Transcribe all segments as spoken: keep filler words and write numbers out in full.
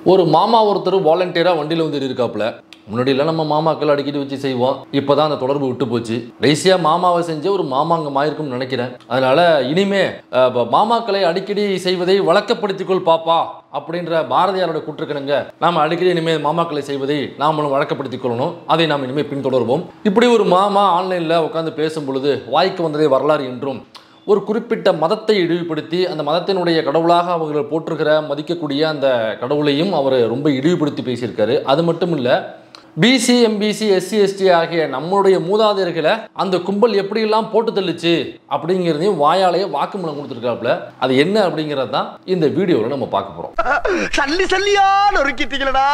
ஒரு மாமா ஒருத்தர் வாலண்டியரா வண்டியில வந்து இருக்காப்ல. முன்னாடியெல்லாம் நம்ம மாமாக்கள் அடிக்கடி வச்சு செய்வோம். இப்போதான் அந்த தொடர்பு விட்டு போச்சு. கடைசியா மாமாவை செஞ்ச ஒரு மாமாங்கம் ஆயிருக்கும்னு நினைக்கிறேன். அதனால இனிமே மாமாக்களை அடிக்கடி செய்வதை வழக்கப்படுத்திக்கொள் பாப்பா அப்படின்ற பாரதியாரோட கூற்றுக்கணுங்க நாம அடிக்கடி இனிமே மாமாக்களை செய்வதை நாமளும் வழக்கப்படுத்திக் கொள்ளணும். அதை நாம் இனிமேல் பின்தொடர்வோம். இப்படி ஒரு மாமா ஆன்லைன்ல உட்காந்து பேசும் பொழுது வாய்க்கு வந்ததே வரலாறு என்றும் ஒரு குறிப்பிட்ட மதத்தை இழிவுபடுத்தி அந்த மதத்தினுடைய கடவுளாக அவர்கள் போற்றுகிற மதிக்கக்கூடிய அந்த கடவுளையும் அவர் ரொம்ப இழிவுபடுத்தி பேசியிருக்காரு. அது மட்டும் இல்லை, பிசி எம்பிசி எஸ்சி எஸ்டி ஆகிய நம்மளுடைய மூதாதையர்களை அந்த கும்பல் எப்படியெல்லாம் போட்டு தள்ளிச்சு அப்படிங்கிறதையும் வாயாலேயே வாக்குமூலம் கொடுத்துருக்காப்புல. அது என்ன அப்படிங்கிறது தான் இந்த வீடியோவில் நம்ம பார்க்க போறோம். சல்லி சல்லியா நொறுக்கிட்டீங்களடா.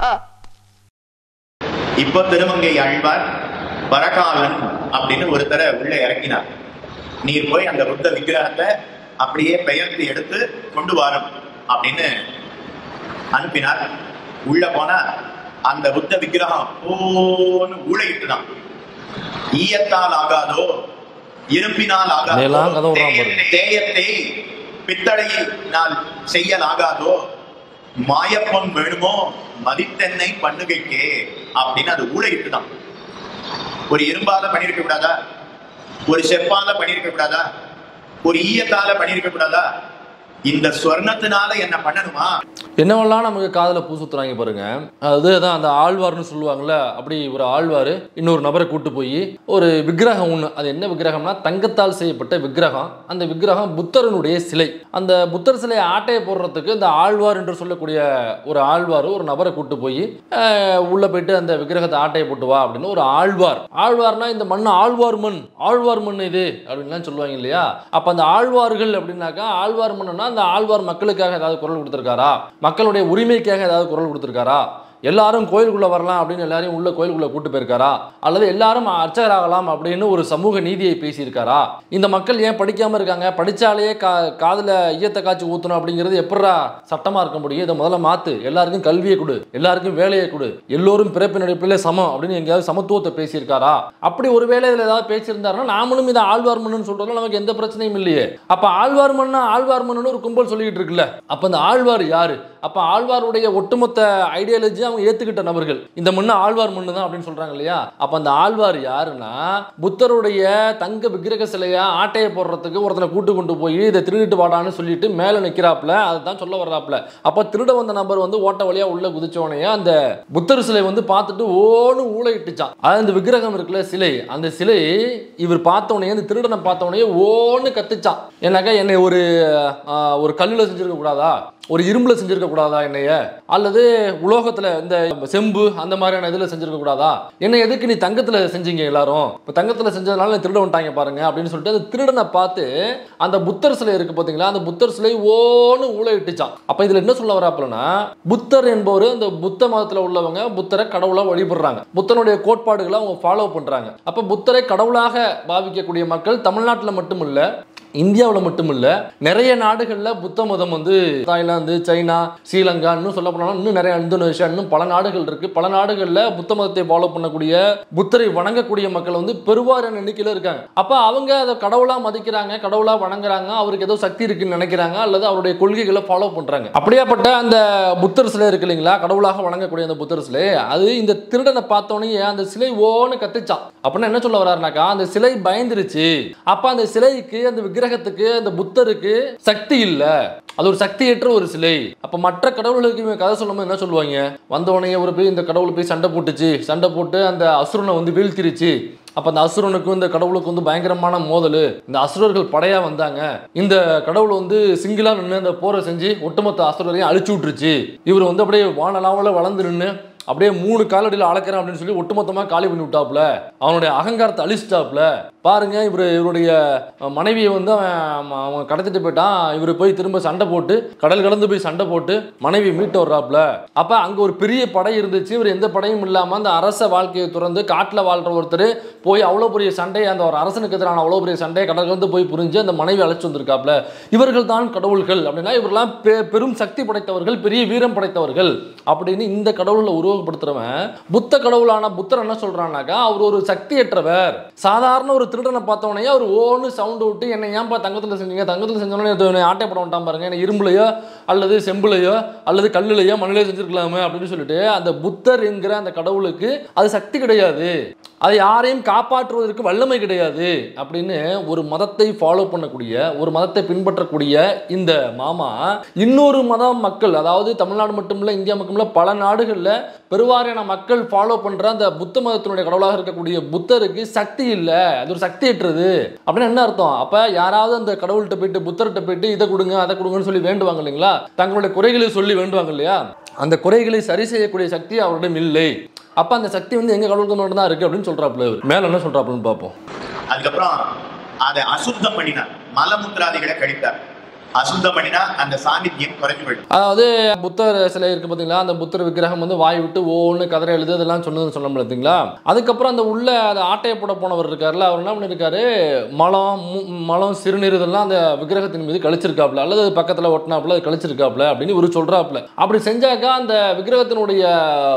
இப்போ திருமங்கை ஆழ்வார் பரகாலன் அப்படின்னு ஒருத்தரை உள்ள இறக்கினார். நீர் போய் அந்த புத்த விக்கிரகத்தை அப்படியே பெயர்த்து எடுத்து கொண்டு வாரும் அப்படின்னு அனுப்பினார். உள்ள போனா அந்த புத்த விக்கிரகம் போன்னு ஊழையிட்டுதான். ஈயத்தால் ஆகாதோ இரும்பினால் ஆகாதோ தேயத்தை பித்தளையினால் செய்யல் ஆகாதோ மாயப்பொன் வேணுமோ மதித்தென்னை பண்ணுகைக்கே அப்படின்னு அது ஊழையிட்டுதான். ஒரு இரும்பால பண்ணிருக்க கூடாதா? ஒரு செப்பால பண்ணிருக்க கூடாதா? ஒரு ஈயத்தால பண்ணிருக்க கூடாதா? இந்த ஸ்வர்ணத்தினால என்ன பண்ணணுமா? என்னவெல்லாம் நமக்கு காதல பூ சுத்துறாங்க பாருங்க. அதுதான் அந்த ஆழ்வார்னு சொல்லுவாங்கல்ல. அப்படி ஒரு ஆழ்வார் இன்னொரு நபரை கூட்டு போய் ஒரு விக்கிரகம் ஒண்ணு, அது என்ன விக்கிரகம்னா தங்கத்தால் செய்யப்பட்ட விக்கிரகம். அந்த விக்கிரகம் புத்தரனுடைய சிலை. அந்த புத்தர் சிலையை ஆட்டையை போடுறதுக்கு இந்த ஆழ்வார் என்று சொல்லக்கூடிய ஒரு ஆழ்வார் ஒரு நபரை கூட்டு போய் உள்ள போயிட்டு அந்த விக்கிரகத்தை ஆட்டையை போட்டு வா அப்படின்னு ஒரு ஆழ்வார். ஆழ்வார்னா இந்த மண் ஆழ்வார் மண், ஆழ்வார் மண் இது அப்படின்லாம் சொல்லுவாங்க இல்லையா? அப்ப அந்த ஆழ்வார்கள் அப்படின்னாக்கா ஆழ்வார் மண்ணுன்னா அந்த ஆழ்வார் மக்களுக்காக ஏதாவது குரல் கொடுத்திருக்காரா? மக்களுடைய உரிமைக்காக ஏதாவது குரல் கொடுத்திருக்காரா? எல்லாரும் கோயிலுக்குள்ள வரலாம் அப்படின்னு எல்லாரையும் உள்ள கோயிலுக்குள்ள கூட்டு போயிருக்காரா? அல்லது எல்லாரும் அர்ச்சகராகலாம் அப்படின்னு ஒரு சமூக நீதியை பேசியிருக்காரா? இந்த மக்கள் ஏன் படிக்காம இருக்காங்க? படிச்சாலேயே கா காதுல ஈயத்தை காய்ச்சி ஊத்தணும் அப்படிங்கிறது எப்படா சட்டமா இருக்க முடியும்? இதை முதல்ல மாத்து. எல்லாருக்கும் கல்வியை கொடு, எல்லாருக்கும் வேலையை கொடு, எல்லோரும் பிறப்பின் அடிப்படையிலே சமம் அப்படின்னு எங்கேயாவது சமத்துவத்தை பேசியிருக்காரா? அப்படி ஒரு வேலை இதில் ஏதாவது பேசியிருந்தாருன்னா நாமளும் இதை ஆழ்வார் மண்ணுன்னு சொல்றதுல நமக்கு எந்த பிரச்சனையும் இல்லையே. அப்ப ஆழ்வார் மண்ணா ஆழ்வார் மண்ணுன்னு ஒரு கும்பல் சொல்லிட்டு இருக்குல்ல. அப்ப இந்த ஆழ்வார் யாரு? அப்ப ஆழ்வாருடைய ஒட்டுமொத்த ஐடியாலஜி அவங்க ஏத்துக்கிட்ட நபர்கள். இந்த மண்ணு ஆழ்வார் மண்ணு தான் அப்படின்னு சொல்றாங்க இல்லையா? அப்ப அந்த ஆழ்வார் யாருன்னா புத்தருடைய தங்க விக்கிரக சிலையா ஆட்டையை போடுறதுக்கு ஒருத்தனை கூட்டு கொண்டு போய் இதை திருடிட்டு வாடான்னு சொல்லிட்டு மேல நிக்கிறாப்ல. அதுதான் சொல்ல வர்றாப்ல. அப்ப திருட வந்த நபர் வந்து ஓட்ட வழியா உள்ள குதிச்சோனையா அந்த புத்தர் சிலை வந்து பார்த்துட்டு ஓன்னு ஊழையிட்டுச்சான். அது அந்த விக்கிரகம் இருக்குல்ல சிலை, அந்த சிலை இவர் பார்த்தவனே அந்த திருடனை பார்த்தவனே ஓன்னு கத்துச்சான். ஏன்னாக்கா என்னை ஒரு ஒரு கல்லுல செஞ்சிருக்க கூடாதா? ஒரு இரும்புல செஞ்சிருக்க கூடாதா என்னைய? அல்லது உலோகத்துல இந்த செம்பு அந்த மாதிரியான இதுல செஞ்சிருக்க கூடாதா? என்ன எதுக்கு நீ தங்கத்துல செஞ்சீங்க எல்லாரும்? இப்ப தங்கத்துல செஞ்சதுனால திருட வந்துட்டாங்க பாருங்க அப்படின்னு சொல்லிட்டு அந்த திருடனை பார்த்து அந்த புத்தர் சிலை இருக்கு பாத்தீங்களா, அந்த புத்தர் சிலை ஓன்னு ஊழையிட்டுச்சான். அப்ப இதுல என்ன சொல்ல வராப்புலன்னா புத்தர் என்பவர் அந்த புத்த மதத்துல உள்ளவங்க புத்தரை கடவுளா வழிபடுறாங்க, புத்தனுடைய கோட்பாடுகளை அவங்க ஃபாலோ பண்றாங்க. அப்ப புத்தரை கடவுளாக பாவிக்கக்கூடிய மக்கள் தமிழ்நாட்டில் மட்டும் இல்ல இந்தியாவில் மட்டும் இல்ல நிறைய நாடுகள்ல புத்த மதம் வந்து தாய்லாந்து, சைனா, ஸ்ரீலங்கா, இன்னும் சொல்ல போனா இன்னும் நிறைய இந்தோனேஷியா, இன்னும் பல நாடுகள் இருக்கு. பல நாடுகள்ல புத்த மதத்தை ஃபாலோ பண்ணக்கூடிய புத்தரை வணங்கக்கூடிய மக்கள் வந்து பெருவாரியான எண்ணிக்கையில இருக்காங்க. அப்ப அவங்க அதை கடவுளா மதிக்கிறாங்க, கடவுளா வணங்குறாங்க, அவருக்கு ஏதோ சக்தி இருக்குன்னு நினைக்கிறாங்க, அல்லது அவருடைய கொள்கைகளை ஃபாலோ பண்றாங்க. அப்படியாப்பட்ட அந்த புத்தர் சிலை இருக்கு இல்லைங்களா, கடவுளாக வணங்கக்கூடிய அந்த புத்தர் சிலை, அது இந்த திருடனை பார்த்தோன்னே அந்த சிலை ஓன்னு கத்துச்சான். அப்படின்னா என்ன சொல்ல வர்றாருனாக்கா அந்த சிலை பயந்துருச்சு. அப்ப அந்த சிலைக்கு அந்த விக்கிரகத்துக்கு அந்த புத்தருக்கு சக்தி இல்ல, அது ஒரு சக்தியற்ற ஒரு சிலை. அப்ப மற்ற கடவுள்களுக்கு கதை சொல்லும் என்ன சொல்லுவாங்க? வந்தவனே ஒரு போய் இந்த கடவுள் போய் சண்டை போட்டுச்சு, சண்டை போட்டு அந்த அசுரனை வந்து வீழ்த்திருச்சு. அப்ப அந்த அசுரனுக்கும் இந்த கடவுளுக்கு வந்து பயங்கரமான மோதல், இந்த அசுரர்கள் படையா வந்தாங்க, இந்த கடவுள் வந்து சிங்கிளா நின்று அந்த போரை செஞ்சு ஒட்டுமொத்த அசுரரையும் அழிச்சு விட்டுருச்சு, இவர் வந்து அப்படியே வானலாவில் வளர்ந்து நின்று அப்படியே மூணு காலடியில் அளக்கிறேன் அப்படின்னு சொல்லி ஒட்டுமொத்தமாக காலி பண்ணி விட்டாப்புல, அவனுடைய அகங்காரத்தை அழிச்சிட்டாப்புல. பாருங்க இவர் இவருடைய மனைவியை வந்து அவன் அவன் கடத்திட்டு போயிட்டான். இவர் போய் திரும்ப சண்டை போட்டு கடல் கடந்து போய் சண்டை போட்டு மனைவி மீட்டு வர்றாப்புல. அப்ப அங்க ஒரு பெரிய படை இருந்துச்சு. இவர் எந்த படையும் இல்லாம அந்த அரச வாழ்க்கையை துறந்து காட்டுல வாழ்ற ஒருத்தர் போய் அவ்வளவு பெரிய சண்டையை, அந்த ஒரு அரசனுக்கு எதிரான அவ்வளவு பெரிய சண்டையை கடல் கடந்து போய் புரிஞ்சு அந்த மனைவி அழைச்சு வந்திருக்காப்புல. இவர்கள் தான் கடவுள்கள் அப்படின்னா இவரெல்லாம் பெரும் சக்தி படைத்தவர்கள், பெரிய வீரம் படைத்தவர்கள் அப்படின்னு இந்த கடவுளை உருவகப்படுத்துறவன் புத்த கடவுளான புத்தர் என்ன சொல்றான்னாக்கா அவர் ஒரு சக்தியற்றவர், சாதாரண ஒரு திருடனை பார்த்தவனையே அவர் ஓன்னு சவுண்டு விட்டு என்னை ஏன்பா தங்கத்தில் செஞ்சீங்க, தங்கத்தில் செஞ்சோன்னே ஆட்டை படம் விட்டான் பாருங்க, என்ன இரும்புலையோ அல்லது செம்புலையோ அல்லது கல்லுலையோ மண்ணிலையோ செஞ்சிருக்கலாமே அப்படின்னு சொல்லிட்டு அந்த புத்தர் என்கிற அந்த கடவுளுக்கு அது சக்தி கிடையாது, அதை யாரையும் காப்பாற்றுவதற்கு வல்லமை கிடையாது அப்படின்னு ஒரு மதத்தை ஃபாலோ பண்ணக்கூடிய, ஒரு மதத்தை பின்பற்றக்கூடிய இந்த மாமா இன்னொரு மதம் மக்கள், அதாவது தமிழ்நாடு மட்டும் இல்லை இந்தியா மட்டும் இல்லை பல நாடுகளில் பெருவாரியான மக்கள் ஃபாலோ பண்ற அந்த புத்த மதத்தினுடைய கடவுளாக இருக்கக்கூடிய புத்தருக்கு சக்தி இல்லை, அது ஒரு சக்தியற்றது அப்படின்னு என்ன அர்த்தம்? அப்ப யாராவது அந்த கடவுள்கிட்ட போயிட்டு புத்தர்கிட்ட போயிட்டு இதை கொடுங்க அதை கொடுங்கன்னு சொல்லி வேண்டுவாங்க இல்லைங்களா, தங்களுடைய குறைகளை சொல்லி வேண்டுவாங்க இல்லையா, அந்த குறைகளை சரி செய்யக்கூடிய சக்தி அவரிடம் இல்லை. அப்ப அந்த சக்தி வந்து எங்க கடவுளுக்கு மட்டும் தான் இருக்கு அப்படின்னு சொல்றாப்புல. மேல என்ன சொல்றாப்புன்னு பார்ப்போம். அதுக்கப்புறம் அதை அசுத்தம் பண்ணினார், மலமுத்திராதிகளை கழித்தார். அசுத்தம் பண்ணினா அந்த சாநித்தியம் குறைஞ்சு போயிடும். அதாவது புத்தர் சிலை இருக்கு பார்த்தீங்களா, அந்த புத்தர் விக்கிரகம் வந்து வாய் விட்டு ஓன்னு கதற எழுது அதெல்லாம் சொன்னதுன்னு சொன்னோம் பார்த்தீங்களா. அதுக்கப்புறம் அந்த உள்ள அந்த ஆட்டையை போட போனவர் இருக்காருல்ல, அவர் என்ன பண்ணியிருக்காரு, மலம் மலம் சிறுநீர் இதெல்லாம் அந்த விக்கிரகத்தின் மீது கழிச்சிருக்காப்புல, அல்லது பக்கத்தில் ஒட்டினாப்புல அது கழிச்சிருக்காப்புல அப்படின்னு இவர் சொல்றாப்புல. அப்படி செஞ்சாக்கா அந்த விக்கிரகத்தினுடைய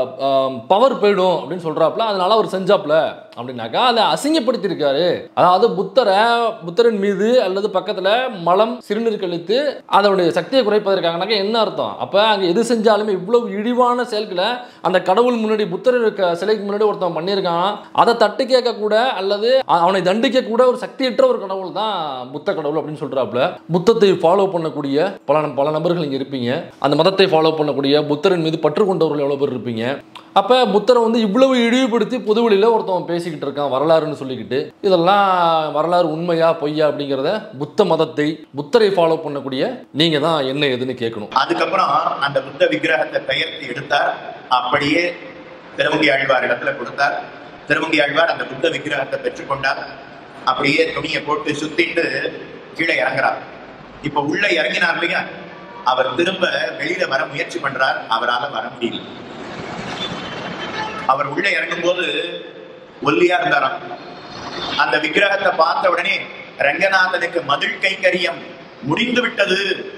பவர் போயிடும் அப்படின்னு சொல்றாப்புல. அதனால அவர் செஞ்சாப்புல அப்படின்னாக்கா அதை அசிங்கப்படுத்தியிருக்காரு. அதாவது புத்தரை புத்தரின் மீது அல்லது பக்கத்தில் மலம் சிறுநீர் கழித்து அதனுடைய சக்தியை குறைப்பதற்காக என்ன அர்த்தம்? அப்ப அங்க எது செஞ்சாலுமே இவ்வளவு இழிவான செயல்களை அந்த கடவுள் முன்னாடி புத்தர் சிலைக்கு முன்னாடி ஒருத்தன் பண்ணியிருக்கான், அதை தட்டு கேட்க கூட அல்லது அவனை தண்டிக்க கூட ஒரு சக்தியற்ற ஒரு கடவுள் தான் புத்த கடவுள் அப்படின்னு சொல்றாப்புல. புத்தத்தை ஃபாலோ பண்ணக்கூடிய பல பல நபர்கள் இங்க இருப்பீங்க, அந்த மதத்தை ஃபாலோ பண்ணக்கூடிய புத்தரின் மீது பற்று கொண்டவர்கள் எவ்வளவு பேர் இருப்பீங்க. அப்ப புத்தரை வந்து இவ்வளவு இழிவுபடுத்தி பொதுவெளியில ஒருத்தவன் பேசிக்கிட்டு இருக்கான் வரலாறுன்னு சொல்லிக்கிட்டு, இதெல்லாம் வரலாறு உண்மையா பொய்யா அப்படிங்கிறத புத்த மதத்தை புத்தரை ஃபாலோ பண்ணக்கூடிய நீங்க தான் என்ன எதுன்னு கேட்கணும். அதுக்கப்புறம் அந்த புத்த விக்கிரகத்தை பெயர்த்து எடுத்தார், அப்படியே திருமங்கை ஆழ்வார் இடத்துல கொடுத்தார். திருமங்கை ஆழ்வார் அந்த புத்த விக்கிரகத்தை பெற்றுக்கொண்டார், அப்படியே துணியை போட்டு சுத்திட்டு கீழே இறங்குறார். இப்ப உள்ள இறங்கினார் இல்லையா, அவர் திரும்ப வெளியில வர முயற்சி பண்றார், அவரால் வர முடியல. அவர் உள்ள இறங்கும் போது ஒல்லியா இருந்தாராம். அந்த விக்கிரகத்தை பார்த்த உடனே ரங்கநாதனுக்கு மதில் கைங்கரியம் முடிந்து விட்டது,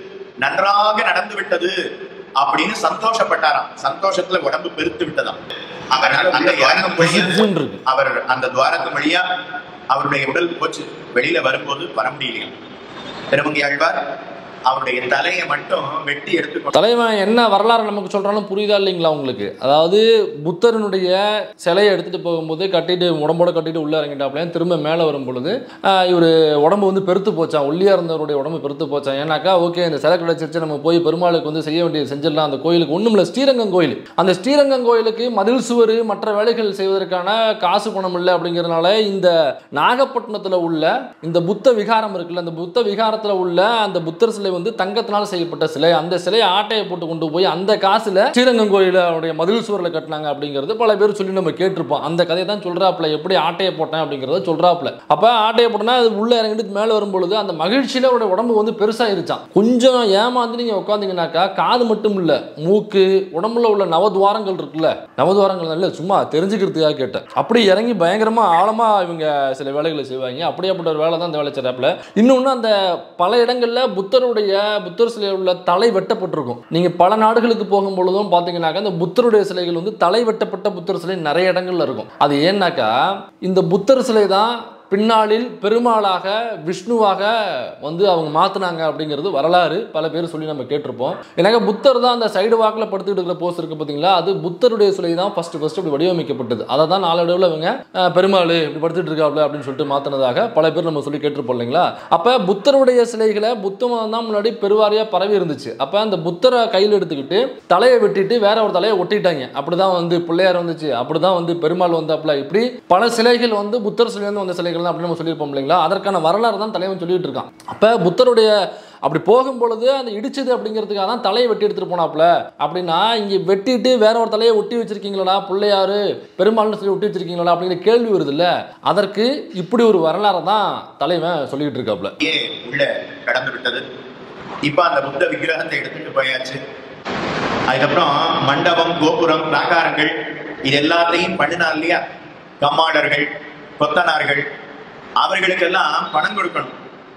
நன்றாக நடந்து விட்டது அப்படின்னு சந்தோஷப்பட்டாராம். சந்தோஷத்துல உடம்பு பெருத்து விட்டதாம். அதனால அந்த இறங்கும் போது அவர் அந்த துவாரத்து வழியா அவருடைய உடல் போச்சு, வெளியில வரும்போது வர முடியலையா. திருமங்கை ஆழ்வார் அவருடைய தலையை மட்டும் வெட்டி எடுத்து தலைவன் என்ன வரலாறு நமக்கு சொல்றாலும் புரியுதா இல்லைங்களா உங்களுக்கு? அதாவது புத்தரனுடைய சிலையை எடுத்துட்டு போகும்போது கட்டிட்டு உடம்போட கட்டிட்டு உள்ள இறங்கிட்டாப்ல, திரும்ப மேலே வரும் பொழுது இவர் உடம்பு வந்து பெருத்து போச்சான், ஒல்லியா இருந்தவருடைய உடம்பு பெருத்து போச்சான். ஏன்னாக்கா ஓகே இந்த சிலை கிடைச்சிருச்சு, நம்ம போய் பெருமாளுக்கு வந்து செய்ய வேண்டியது செஞ்சிடலாம். அந்த கோயிலுக்கு ஒன்றும் இல்லை, ஸ்ரீரங்கம் கோயில், அந்த ஸ்ரீரங்கம் கோயிலுக்கு மதில் சுவர் மற்ற வேலைகள் செய்வதற்கான காசு பணம் இல்லை அப்படிங்கிறதுனால இந்த நாகப்பட்டினத்தில் உள்ள இந்த புத்த விகாரம் இருக்குல்ல, அந்த புத்த விகாரத்தில் உள்ள அந்த புத்தர் சிலை வந்து தங்கத்தினால் செய்யப்பட்ட சிலை, அந்த சிலையை ஆட்டையை போட்டு கொண்டு போய் அந்த காசுல ஸ்ரீரங்கம் கோயிலுடைய மதில் சுவரில் கட்டினாங்க அப்படிங்கிறது பல பேர் சொல்லி நம்ம கேட்டிருப்போம். அந்த கதையை தான் சொல்றாப்புல, எப்படி ஆட்டையை போட்டேன் அப்படிங்கிறத சொல்றாப்புல. அப்ப ஆட்டையை போட்டோம்னா அது உள்ள இறங்கிட்டு மேலே வரும்பொழுது அந்த மகிழ்ச்சியில அவருடைய உடம்பு வந்து பெருசாயிருச்சான். கொஞ்சம் ஏமாந்து நீங்க உட்காந்தீங்கன்னாக்கா காது மட்டும் இல்ல, மூக்கு, உடம்புல உள்ள நவதுவாரங்கள் இருக்குல்ல, நவதுவாரங்கள் இல்ல சும்மா தெரிஞ்சுக்கிறதுக்காக கேட்டேன். அப்படி இறங்கி பயங்கரமா ஆழமா இவங்க சில வேலைகளை செய்வாங்க. அப்படியேப்பட்ட ஒரு வேலை தான் இந்த வேலை செய்றாப்புல. இன்னொன்னு அந்த பல இடங்கள்ல புத்தருடைய புத்தர் சிலையில் உள்ள தலை வெட்டப்பட்டிருக்கும். நீங்க பல நாடுகளுக்கு போகும் பொழுதும் பாத்தீங்கன்னாக்கா இந்த புத்தருடைய சிலைகள் வந்து தலை வெட்டப்பட்ட புத்தர் சிலை நிறைய இடங்கள்ல இருக்கும். அது ஏன்னாக்கா இந்த புத்தர் சிலை தான் பின்னாளில் பெருமாளாக விஷ்ணுவாக வந்து அவங்க மாற்றினாங்க அப்படிங்கிறது வரலாறு பல பேர் சொல்லி நம்ம கேட்டிருப்போம். எனக்கு புத்தர் தான் அந்த சைடு வாக்கில் படுத்துக்கிட்டு இருக்கிற போஸ்ட் இருக்குது பார்த்தீங்களா, அது புத்தருடைய சிலை தான் ஃபர்ஸ்ட் ஃபர்ஸ்ட் இப்படி வடிவமைக்கப்பட்டது. அதை தான் நாளடைவில் இவங்க பெருமாள் இப்படி படுத்துட்டு இருக்காப்ல அப்படின்னு சொல்லிட்டு மாற்றினதாக பல பேர் நம்ம சொல்லி கேட்டிருப்போம் இல்லைங்களா. அப்போ புத்தருடைய சிலைகளை புத்த மதம் தான் முன்னாடி பெருவாரியாக பரவி இருந்துச்சு. அப்போ அந்த புத்தரை கையில் எடுத்துக்கிட்டு தலையை வெட்டிட்டு வேற ஒரு தலையை ஒட்டிட்டாங்க. அப்படிதான் வந்து பிள்ளையார் வந்துச்சு, அப்படிதான் வந்து பெருமாள் வந்தாப்புல, இப்படி பல சிலைகள் வந்து புத்தர் சிலை வந்து வந்த சிலைகள் அப்படின்னு நம்ம சொல்லியிருப்போம் இல்லைங்களா. அதற்கான வரலாறு தான் தலைவன் சொல்லிட்டு இருக்கான். அப்ப புத்தருடைய அப்படி போகும்பொழுது அந்த இடிச்சது அப்படிங்கிறதுக்காக தான் தலையை வெட்டி எடுத்துட்டு போனாப்புல. அப்படின்னா இங்க வெட்டிட்டு வேற ஒரு தலையை ஒட்டி வச்சிருக்கீங்களா, பிள்ளையாரு பெருமாள்னு சொல்லி ஒட்டி வச்சிருக்கீங்களா அப்படிங்கிற கேள்வி வருது இல்ல. அதற்கு இப்படி ஒரு வரலாறு தான் தலைவன் சொல்லிட்டு இருக்காப்புல. உள்ள கடந்து விட்டது. இப்ப அந்த புத்த விக்கிரகத்தை எடுத்துட்டு போயாச்சு. அதுக்கப்புறம் மண்டபம், கோபுரம், பிராகாரங்கள் இது எல்லாத்தையும் பண்ணினா இல்லையா, கம்மாடர்கள், கொத்தனார்கள், அவர்களுக்கெல்லாம் பணம் கொடுக்கணும்.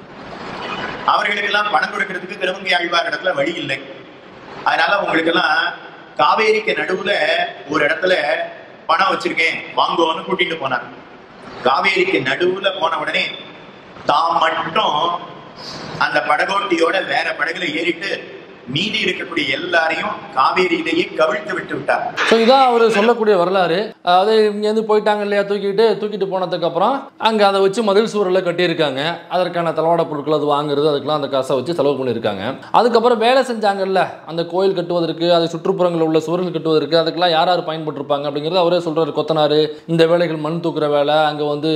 அவர்களுக்கெல்லாம் பணம் கொடுக்கறதுக்கு திருமங்கை ஆழ்வார் இடத்துல வழி இல்லை. அதனால உங்களுக்கெல்லாம் காவேரிக்கு நடுவுல ஒரு இடத்துல பணம் வச்சிருக்கேன் வாங்குவோன்னு கூட்டிட்டு போனார். காவேரிக்கு நடுவுல போன உடனே தாம் மட்டும் அந்த படகோட்டியோட வேற படகுல ஏறிட்டு மீதி இருக்கக்கூடிய எல்லாரையும் காவேரியிலேயே கவிழ்த்து விட்டு விட்டார். ஸோ இதான் அவர் சொல்லக்கூடிய வரலாறு. அதாவது இங்கேருந்து போயிட்டாங்க இல்லையா, தூக்கிட்டு தூக்கிட்டு போனதுக்கு அப்புறம் அங்கே அதை வச்சு மதில் சுவரில் கட்டியிருக்காங்க. அதற்கான தளவாட பொருட்கள் அது வாங்குறது, அதுக்கெல்லாம் அந்த காசை வச்சு செலவு பண்ணியிருக்காங்க. அதுக்கப்புறம் வேலை செஞ்சாங்கல்ல அந்த கோயில் கட்டுவதற்கு, அது சுற்றுப்புறங்களில் உள்ள சுவர்கள் கட்டுவதற்கு, அதுக்கெல்லாம் யார் யார் பயன்பட்டுருப்பாங்க அப்படிங்கிறது அவரே சொல்கிறார். கொத்தனார், இந்த வேலைகள் மண் தூக்குற வேலை, அங்கே வந்து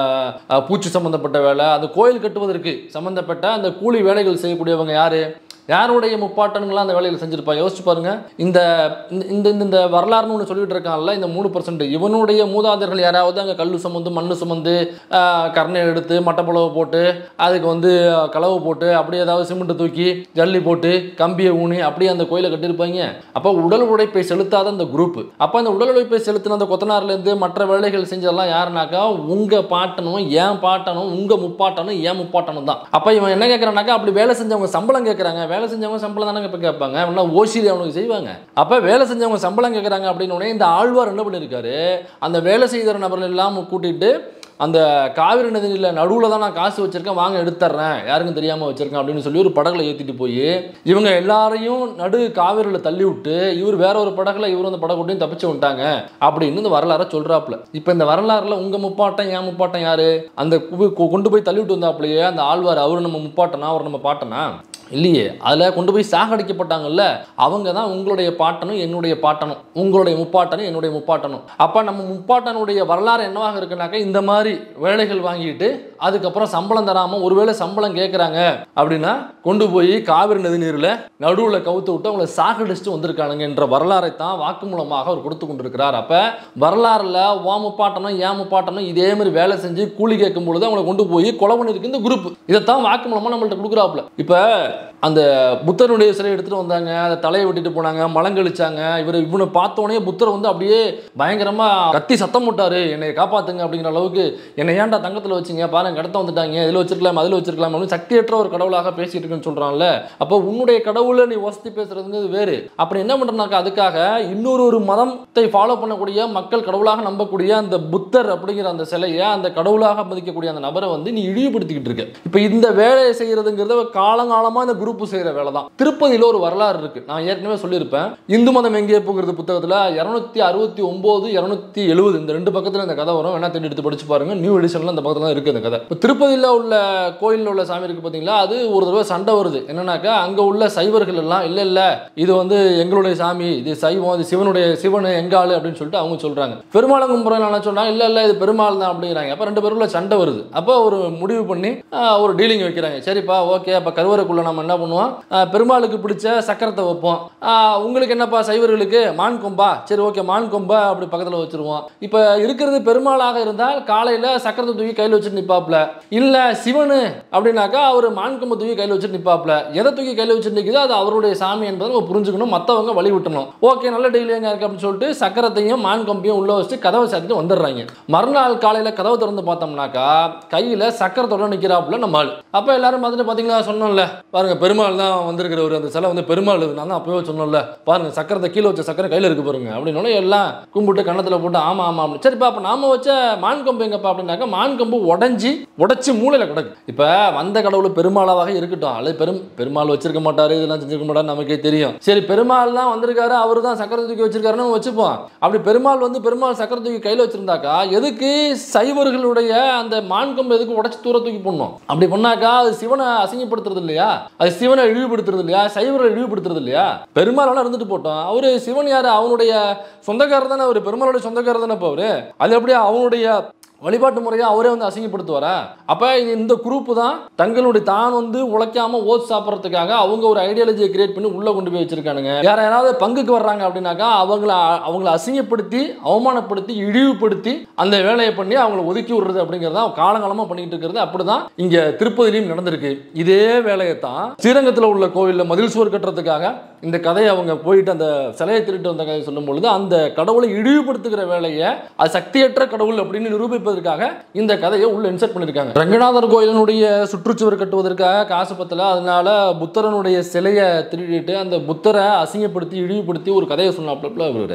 பூச்சி சம்மந்தப்பட்ட வேலை, அந்த கோயில் கட்டுவதற்கு சம்மந்தப்பட்ட அந்த கூலி வேலைகள் செய்யக்கூடியவங்க யார், யாருடைய முப்பாட்டன்கள்லாம் அந்த வேலையில் செஞ்சிருப்பாங்க. யோசிச்சு பாருங்க. இந்த இந்த இந்த வரலாறுன்னு ஒன்று சொல்லிட்டு இருக்காங்கல்ல, இந்த மூணு பர்சன்ட் இவனுடைய மூதாதையர்கள் யாராவது அங்கே கல் சுமந்து மண் சுமந்து கர்ணை எடுத்து மட்டப்பளவு போட்டு அதுக்கு வந்து களவு போட்டு அப்படி ஏதாவது சிமெண்ட் தூக்கி ஜல்லி போட்டு கம்பியை ஊனி அப்படியே அந்த கோயிலை கட்டியிருப்பாங்க. அப்போ உடல் உழைப்பை செலுத்தாத அந்த குரூப். அப்போ அந்த உடல் உழைப்பை செலுத்தின அந்த கொத்தனார்லேருந்து மற்ற வேலைகள் செஞ்சதெல்லாம் யாருனாக்கா உங்கள் பாட்டனும் ஏன் பாட்டனும் உங்கள் முப்பாட்டனும் ஏன் முப்பாட்டனும் தான். அப்போ இவன் என்ன கேட்குறானாக்கா, அப்படி வேலை செஞ்சவங்க சம்பளம் கேட்குறாங்க. வேலை செஞ்சவங்க சம்பளம் தானே இப்போ கேட்பாங்க, ஓசிரி அவனுக்கு செய்வாங்க. அப்போ வேலை செஞ்சவங்க சம்பளம் கேட்குறாங்க அப்படின்னு இந்த ஆழ்வார் என்ன பண்ணியிருக்காரு, அந்த வேலை செய்கிற நபர்கள் எல்லாம் கூட்டிட்டு அந்த காவிரி நதியில் நடுவில் தான் நான் காசு வச்சிருக்கேன், வாங்க எடுத்துறேன், யாருக்கும் தெரியாமல் வச்சிருக்கேன் அப்படின்னு சொல்லி ஒரு படகுல ஏற்றிட்டு போய் இவங்க எல்லாரையும் நடு காவிரியில் தள்ளி விட்டு இவர் வேற ஒரு படகுல இவர் அந்த படகுட்டையும் தப்பிச்சு விட்டாங்க அப்படின்னு இந்த வரலாறை சொல்றாப்புல. இப்போ இந்த வரலாறுல உங்க முப்பாட்டம் ஏன் முப்பாட்டம் யாரு, அந்த கொண்டு போய் தள்ளி விட்டு வந்தாப்புலையே அந்த ஆழ்வார், அவரு நம்ம முப்பாட்டனா அவர் நம்ம பாட்டனா இல்லையே, அதில் கொண்டு போய் சாகடிக்கப்பட்டாங்கல்ல அவங்க தான் உங்களுடைய பாட்டனும் என்னுடைய பாட்டனும், உங்களுடைய முப்பாட்டனும் என்னுடைய முப்பாட்டனும். அப்போ நம்ம முப்பாட்டனுடைய வரலாறு என்னவாக இருக்குனாக்கா, இந்த மாதிரி வேலைகள் வாங்கிட்டு அதுக்கப்புறம் சம்பளம் தராமல் ஒருவேளை சம்பளம் கேட்குறாங்க அப்படின்னா கொண்டு போய் காவிரி நதி நீரில் நடுவில் கவுத்து விட்டு அவங்களை சாகடிச்சுட்டு வந்திருக்கானுங்க என்ற வரலாறை தான் வாக்கு மூலமாக அவர் கொடுத்து கொண்டிருக்கிறார். அப்போ வரலாறுல வா முப்பாட்டனும் ஏன் முப்பாட்டனும் இதே மாதிரி வேலை செஞ்சு கூலி கேட்கும் பொழுது அவங்களை கொண்டு போய் கொலை பண்ணிருக்கு இந்த குரூப். இதைத்தான் வாக்கு மூலமாக நம்மள்ட்ட கொடுக்குறாப்புல. இப்போ அந்த புத்தருடைய சிலை எடுத்துட்டு வந்தாங்க, அதை தலையை வெட்டிட்டு போனாங்க, மலங்கழிச்சாங்க. இவர் இவனை பார்த்தோன்னே புத்தர் வந்து அப்படியே பயங்கரமா கத்தி சத்தம் போட்டாரு, என்னை காப்பாத்துங்க அப்படிங்கிற அளவுக்கு, என்னை ஏன்டா தங்கத்தில் வச்சிங்க பாருங்க கடத்த வந்துட்டாங்க, இதில் வச்சிருக்கலாம் அதில் வச்சிருக்கலாம் அப்படின்னு சக்தியற்ற ஒரு கடவுளாக பேசிட்டு இருக்குன்னு சொல்றான்ல. அப்போ உன்னுடைய கடவுளை நீ வசதி பேசுறதுங்கிறது வேறு. அப்படி என்ன பண்றனாக்கா, அதுக்காக இன்னொரு ஒரு மதத்தை ஃபாலோ பண்ணக்கூடிய மக்கள் கடவுளாக நம்பக்கூடிய அந்த புத்தர் அப்படிங்கிற அந்த சிலையை அந்த கடவுளாக மதிக்கக்கூடிய அந்த நபரை வந்து நீ இழிவுபடுத்திக்கிட்டு இருக்க. இப்போ இந்த வேலையை செய்யறதுங்கிறத காலங்காலமா இந்த குரூப் செய்யற வேலை தான். திருப்பதியில ஒரு வரலாறு இருக்கு, நான் ஏற்கனவே சொல்லியிருப்பேன். இந்து மதம் எங்கே போகிறது புத்தகத்துல இருநூத்தி அறுபத்தி ஒன்பது இருநூத்தி எழுபது இந்த ரெண்டு பக்கத்துல இந்த கதை வரும், வேணா தேடி எடுத்து படிச்சு பாருங்க. நியூ எடிஷன்ல இந்த பக்கத்துல இருக்கு இந்த கதை. இப்போ திருப்பதியில உள்ள கோயிலில் உள்ள சாமி இருக்கு பாத்தீங்களா, அது ஒரு தடவை சண்டை வருது. என்னன்னாக்கா அங்க உள்ள சைவர்கள் எல்லாம் இல்ல இல்ல இது வந்து எங்களுடைய சாமி, இது சைவம், இது சிவனுடைய சிவன் எங்காளு அப்படின்னு சொல்லிட்டு அவங்க சொல்றாங்க. பெருமாள் கும்பிட்றவங்க சொன்னாங்க இல்ல இல்ல இது பெருமாள் தான் அப்படிங்கிறாங்க. அப்ப ரெண்டு பேருக்குள்ள சண்டை வருது. அப்போ ஒரு முடிவு பண்ணி ஒரு டீலிங் வைக்கிறாங்க. சரிப்பா ஓகே, அப்ப கருவறைக்குள்ள நம்ம என்ன பண்ணுவோம், பெருமாளுக்கு பிடிச்ச சக்கரத்தை வைப்போம், உங்களுக்கு என்னப்பா சைவர்களுக்கு மான் கொம்பா, சரி ஓகே மான் கொம்பா அப்படி பக்கத்தில் வச்சிருவோம். இப்போ இருக்கிறது பெருமாளாக இருந்தால் காலையில் சக்கரத்தை தூக்கி கையில் வச்சுட்டு நிற்பாப்புல, இல்லை சிவனு அப்படின்னாக்கா அவர் மான் கொம்பை தூக்கி கையில் வச்சுட்டு நிற்பாப்புல. எதை தூக்கி கையில் வச்சுட்டு நிற்குதோ அது அவருடைய சாமி என்பதை நம்ம புரிஞ்சுக்கணும், மற்றவங்க வழி விட்டணும். ஓகே நல்ல டெய்லி எங்க இருக்கு அப்படின்னு சொல்லிட்டு சக்கரத்தையும் மான் கொம்பையும் உள்ள வச்சுட்டு கதவை சாத்திட்டு வந்துடுறாங்க. மறுநாள் காலையில் கதவை திறந்து பார்த்தோம்னாக்கா கையில் சக்கரத்தோட நிற்கிறாப்புல நம்ம ஆள். அப்போ எல்லாரும் பார்த்துட்டு பார்த்தீங்களா, சொன்னோம்ல பாருங்க பெருமாள் தான் வந்திருக்கிறவர், அந்த சிலை வந்து பெருமாள், நான் தான் அப்பவே சொன்னோம்ல பாருங்க சக்கரத்தை கீழே வச்ச சக்கரை கையில் இருக்கு பாருங்க அப்படின்னு எல்லாம் கும்பிட்டு கண்ணத்தில் போட்டு ஆமா ஆமா அப்படின்னு. சரிப்பா அப்போ நாம வச்ச மான் கம்பு எங்கப்பா அப்படின்னாக்கா மான் கம்பு உடஞ்சி உடச்சி மூளையில் கிடக்கு. இப்போ வந்த கடவுள் பெருமாளாக இருக்கட்டும், அல்லது பெரும் பெருமாள் வச்சிருக்க மாட்டாரு, இதெல்லாம் செஞ்சிருக்க மாட்டாரு நமக்கே தெரியும். சரி பெருமாள் தான் வந்திருக்காரு, அவரு தான் சக்கரை தூக்கி வச்சிருக்காருன்னு வச்சுப்போம். அப்படி பெருமாள் வந்து பெருமாள் சக்கரை தூக்கி கையில் வச்சிருந்தாக்கா எதுக்கு சைவர்களுடைய அந்த மான் கம்பு எதுக்கு உடச்சி தூர தூக்கி போடணும்? அப்படி பண்ணாக்கா அது சிவனை அசிங்கப்படுத்துறது இல்லையா, அது சிவனை இழிவுபடுத்துறது இல்லையா, சைவரை இழிவுபடுத்துறது இல்லையா? பெருமாள் இருந்துட்டு போட்டோம், அவரு சிவன் யாரு, அவனுடைய சொந்தக்காரர் தானே, அவரு பெருமாளுடைய சொந்தக்காரர் தானே. இப்போ அவரு அது எப்படி அவனுடைய வழிபாட்டு முறையை அவரே வந்து அசிங்கப்படுத்துவாரா? அப்போ இந்த குரூப் தான் தங்களுடைய தான் வந்து உழைக்காம ஓட் சாப்பிட்றதுக்காக அவங்க ஒரு ஐடியாலஜியை கிரியேட் பண்ணி உள்ள கொண்டு போய் வச்சிருக்கானுங்க. யார யாராவது பங்குக்கு வர்றாங்க அப்படின்னாக்கா அவங்கள அவங்கள அசிங்கப்படுத்தி அவமானப்படுத்தி இழிவுபடுத்தி அந்த வேலையை பண்ணி அவங்களை ஒதுக்கி விடுறது அப்படிங்கிறத காலங்காலமாக பண்ணிட்டு இருக்கிறது. அப்படிதான் இங்க திருப்பதியிலும் நடந்திருக்கு. இதே வேலையை தான் ஸ்ரீரங்கத்தில் உள்ள கோவிலில் மதில் சுவர் கட்டுறதுக்காக இந்த கதையை அவங்க போயிட்டு அந்த சிலையை திருட்டு வந்த கதையை சொல்லும் பொழுது அந்த கடவுளை இழிவுபடுத்துகிற வேலையை அது சக்தியற்ற கடவுள் அப்படின்னு நிரூபிப்பதற்காக இந்த கதையை உள்ள இன்சர்ட் பண்ணியிருக்காங்க. ரங்கநாதர் கோயிலினுடைய சுற்றுச்சுவர் கட்டுவதற்காக காசு பத்தல, அதனால புத்தரனுடைய சிலையை திருடிட்டு அந்த புத்தரை அசிங்கப்படுத்தி இழிவுபடுத்தி ஒரு கதையை சொன்னாப்ல இவரு.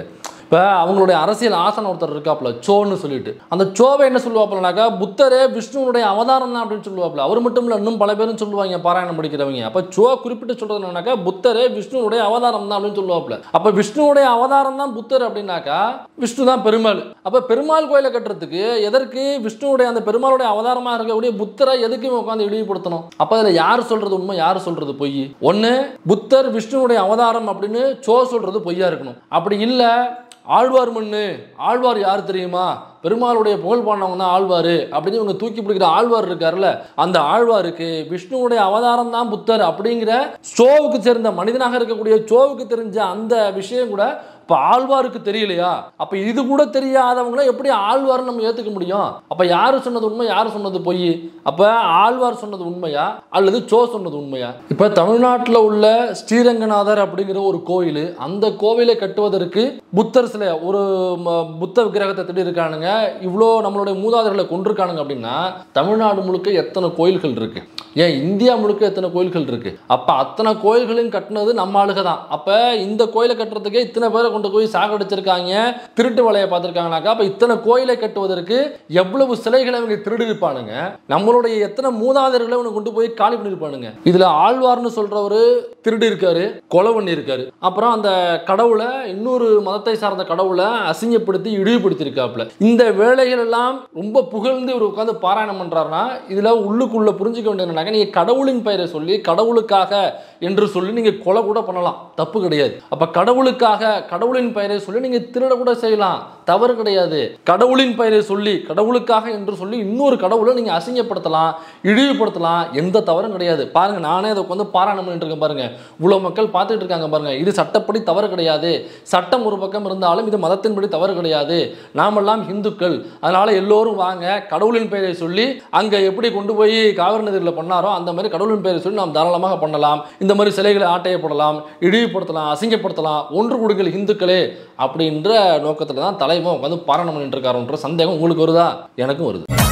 இப்போ அவங்களுடைய அரசியல் ஆசனம் ஒருத்தர் இருக்காப்புல சோன்னு சொல்லிட்டு, அந்த சோவை என்ன சொல்லுவாப்புலனாக்கா புத்தரே விஷ்ணுனுடைய அவதாரம் தான் அப்படின்னு சொல்லுவாப்புல. அவர் மட்டும் இல்லை, இன்னும் பல பேரும் சொல்லுவாங்க பாராயணம் படிக்கிறவங்க. அப்போ சோ குறிப்பிட்டு சொல்றது என்னன்னாக்கா புத்தரே விஷ்ணுனுடைய அவதாரம் தான் அப்படின்னு சொல்லுவாப்புல. அப்போ விஷ்ணுனுடைய அவதாரம் தான் புத்தர் அப்படின்னாக்கா விஷ்ணு தான் பெருமாள். அப்போ பெருமாள் கோயிலை கட்டுறதுக்கு எதற்கு விஷ்ணுனுடைய அந்த பெருமாளுடைய அவதாரமாக இருக்கக்கூடிய புத்தரை எதுக்கு உட்காந்து இழிவுபடுத்தணும்? அப்போ அதில் யார் சொல்றது உண்மை, யார் சொல்றது பொய்? ஒன்று புத்தர் விஷ்ணுனுடைய அவதாரம் அப்படின்னு சோ சொல்றது பொய்யா இருக்கணும். அப்படி இல்லை ஆழ்வார் மண்ணு, ஆழ்வார் யார் தெரியுமா, பெருமாளுடைய புகழ் பாண்டவங்க தான் ஆழ்வார் அப்படின்னு இவங்க தூக்கி பிடிக்கிற ஆழ்வார் இருக்காருல்ல, அந்த ஆழ்வாருக்கு விஷ்ணுவுடைய அவதாரம் தான் புத்தர் அப்படிங்கிற சோவுக்கு சேர்ந்த மனிதனாக இருக்கக்கூடிய சோவுக்கு தெரிஞ்ச அந்த விஷயம் கூட இப்போ ஆழ்வாருக்கு தெரியலையா? அப்போ இது கூட தெரியாதவங்கள எப்படி ஆழ்வார்னு நம்ம ஏற்றுக்க முடியும்? அப்போ யார் சொன்னது உண்மை, யார் சொன்னது பொய்? அப்போ ஆழ்வார் சொன்னது உண்மையா அல்லது சோ சொன்னது உண்மையா? இப்போ தமிழ்நாட்டில் உள்ள ஸ்ரீரங்கநாதர் அப்படிங்கிற ஒரு கோயில், அந்த கோவிலை கட்டுவதற்கு புத்தர் சிலை, ஒரு புத்த விக்கிரகத்தை திட்டி இருக்கானுங்க, இவ்வளோ நம்மளுடைய மூதாதையர்களை கொண்டிருக்கானுங்க அப்படின்னா தமிழ்நாடு முழுக்க எத்தனை கோயில்கள் இருக்கு? ஏன் இந்தியா முழுக்க எத்தனை கோயில்கள் இருக்கு? அப்போ அத்தனை கோயில்களையும் கட்டினது நம்ம ஆளுக தான். அப்போ இந்த கோயிலை கட்டுறதுக்கே இத்தனை பேரை கொண்டு போய் சாகடிச்சிருக்காங்க, திருட்டு வலையை பார்த்துருக்காங்கனாக்கா அப்போ இத்தனை கோயிலை கட்டுவதற்கு எவ்வளவு சிலைகளை அவங்க திருடி இருப்பானுங்க, நம்மளுடைய எத்தனை மூதாதையர்களை அவங்க கொண்டு போய் காலி பண்ணியிருப்பானுங்க. இதுல ஆழ்வார்னு சொல்றவரு திருடி இருக்காரு, கொலை பண்ணி இருக்காரு, அப்புறம் அந்த கடவுளை இன்னொரு மதத்தை சார்ந்த கடவுளை அசிங்கப்படுத்தி இழிவுபடுத்தி இருக்காப்புல. இந்த வேலைகள் எல்லாம் ரொம்ப புகழ்ந்து இவர் உட்காந்து பாராயணம் பண்றாருன்னா இதுல உள்ளுக்குள்ள புரிஞ்சுக்க வேண்டிய என்னன்னாக்க, நீங்க கடவுளின் பெயரை சொல்லி கடவுளுக்காக என்று சொல்லி நீங்க கொலை கூட பண்ணலாம், தப்பு கிடையாது. அப்ப கடவுளுக்காக கடவுளின் பெயரை சொல்லி நீங்க திருட கூட செய்யலாம், தவறு கிடையாது. கடவுளின் பெயரை சொல்லி கடவுளுக்காக என்று சொல்லி இன்னொரு கடவுளை நீங்க அசிங்கப்படுத்தலாம், இழிவுபடுத்தலாம், எந்த தவறும் கிடையாது. பாருங்க, நானே அதை வந்து பாராயணம் பண்ணிட்டு இருக்கேன் பாருங்க, இவ்வளவு மக்கள் பார்த்துட்டு இருக்காங்க பாருங்க. இது சட்டப்படி தவறு கிடையாது, சட்டம் ஒரு பக்கம் இருந்தாலும் இது மதத்தின்படி தவறு கிடையாது. நாமெல்லாம் இந்துக்கள், அதனால எல்லோரும் வாங்க, கடவுளின் பெயரை சொல்லி அங்க எப்படி கொண்டு போய் காவிரி நதியில் பண்ணாரோ அந்த மாதிரி கடவுளின் பெயரை சொல்லி நாம் தாராளமாக பண்ணலாம், இந்த மாதிரி சிலைகளை ஆட்டையப்படலாம், இழிவுபடுத்தலாம், அசிங்கப்படுத்தலாம், ஒன்று கொடுங்கள் இந்துக்களே அப்படின்ற நோக்கத்தில் தான் தலைவன் உட்காந்து பாராயணம் பண்ணிட்டு இருக்காருன்ற சந்தேகம் உங்களுக்கு வருதா? எனக்கும் வருது.